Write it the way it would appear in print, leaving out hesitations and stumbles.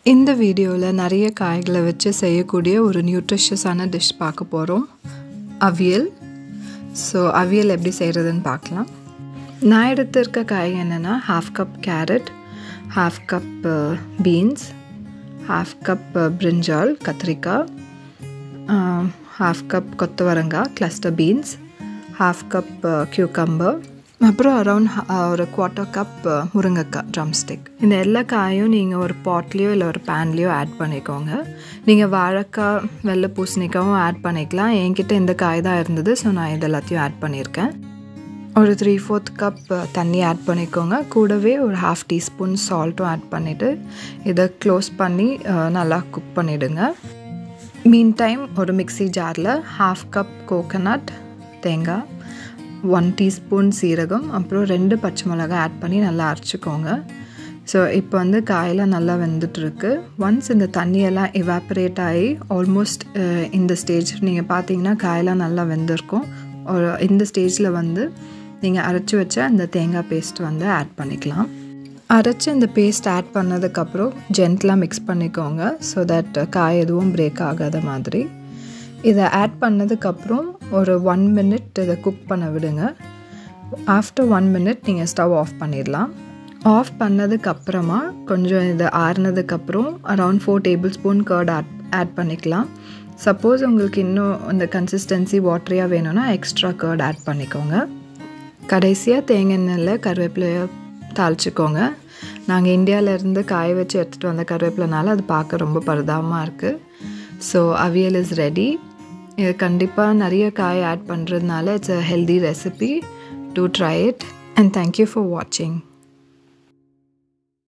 இந்த வீடியோவில் நிறைய காய்களை வச்சு செய்யக்கூடிய ஒரு நியூட்ரிஷியஸான டிஷ் பார்க்க போகிறோம், அவியல். ஸோ அவியல் எப்படி செய்கிறதுன்னு பார்க்கலாம். நான் எடுத்திருக்க காய் என்னென்னா 1/2 cup carrot, 1/2 cup beans, 1/2 cup brinjal கத்திரிக்காய், 1/2 கப் கொத்தவரங்காய் கிளஸ்டர் பீன்ஸ், 1/2 கப் கியூக்கம்பர், அப்புறம் அரௌண்ட் ஒரு 1/4 கப் முருங்கைக்காய் ட்ரம்ஸ்டிக். இந்த எல்லா காயும் நீங்கள் ஒரு பாட்லேயோ இல்லை ஒரு பேன்லேயோ ஆட் பண்ணிக்கோங்க. நீங்கள் வாழைக்காய், வெள்ளை பூசணிக்காயும் ஆட் பண்ணிக்கலாம். என்கிட்ட இந்த காய் தான் இருந்தது, ஸோ நான் இது எல்லாத்தையும் ஆட் பண்ணியிருக்கேன். ஒரு 3/4 கப் தண்ணி ஆட் பண்ணிக்கோங்க. கூடவே ஒரு 1/2 டீஸ்பூன் சால்ட்டும் ஆட் பண்ணிவிட்டு இதை க்ளோஸ் பண்ணி நல்லா குக் பண்ணிவிடுங்க. மீன் டைம் ஒரு மிக்ஸி ஜாரில் 1/2 கப் கோகனட் தேங்காய், 1 டீஸ்பூன் சீரகம், அப்புறம் 2 பச்சை மிளகாய் ஆட் பண்ணி நல்லா அரைச்சிக்கோங்க. ஸோ இப்போ வந்து காயெல்லாம் நல்லா வெந்துட்டுருக்கு. ஒன்ஸ் இந்த தண்ணியெல்லாம் எவாப்பரேட் ஆகி ஆல்மோஸ்ட் இந்த ஸ்டேஜ் நீங்கள் பார்த்தீங்கன்னா காயெல்லாம் நல்லா வெந்திருக்கும். ஒரு இந்த ஸ்டேஜில் வந்து நீங்கள் அரைச்சி வச்ச அந்த தேங்காய் பேஸ்ட் வந்து ஆட் பண்ணிக்கலாம். அரைச்சி இந்த பேஸ்ட் ஆட் பண்ணதுக்கப்புறம் ஜென்டலாக மிக்ஸ் பண்ணிக்கோங்க, ஸோ தட் காய் எதுவும் பிரேக் ஆகாத மாதிரி. இதை ஆட் பண்ணதுக்கப்புறம் ஒரு 1 மினிட் இதை குக் பண்ண விடுங்க. ஆஃப்டர் 1 மினிட் நீங்கள் ஸ்டவ் ஆஃப் பண்ணிடலாம். ஆஃப் பண்ணதுக்கப்புறமா கொஞ்சம் இதை ஆறுனதுக்கப்புறம் around 4 tablespoon curd add பண்ணிக்கலாம். சப்போஸ் உங்களுக்கு இன்னும் இந்த கன்சிஸ்டன்சி வாட்டரியாக வேணும்னா எக்ஸ்ட்ரா கர்ட் ஆட் பண்ணிக்கோங்க. கடைசியாக தேங்காய் எண்ணெயில் கருவேப்பிலையை தாளிச்சிக்கோங்க. நாங்கள் இந்தியாவிலேருந்து காய வச்சு எடுத்துகிட்டு வந்த கருவேப்பிலைனால அது பார்க்க ரொம்ப பரிதாபமாக இருக்குது. So aviyal is ready. இது கண்டிப்பாக நிறைய காய் ஆட் பண்ணுறதுனால it's a healthy recipe. Do try it and thank you for வாட்சிங்.